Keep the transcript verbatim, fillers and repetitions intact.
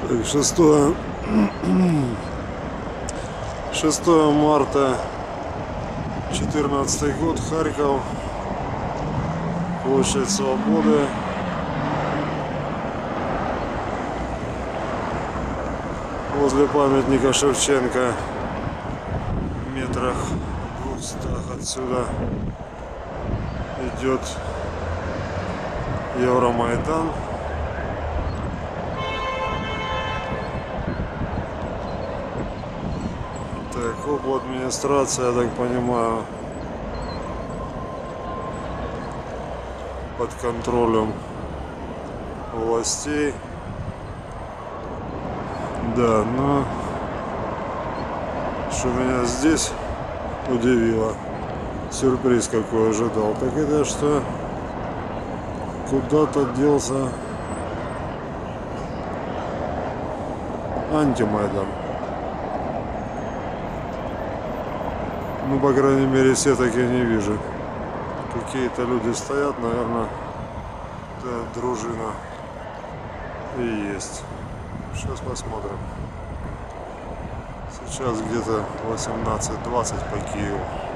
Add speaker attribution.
Speaker 1: Так, шестое марта четырнадцатый год, Харьков, площадь Свободы. Возле памятника Шевченко, метрах двухстах отсюда, идет Евромайдан. Так, обладминистрация, я так понимаю, под контролем властей. Да, но что меня здесь удивило, сюрприз какой ожидал, так это что куда-то делся антимайдан. Ну, по крайней мере, все таки не вижу. Какие-то люди стоят, наверное, это дружина и есть. Сейчас посмотрим. Сейчас где-то восемнадцать двадцать по Киеву.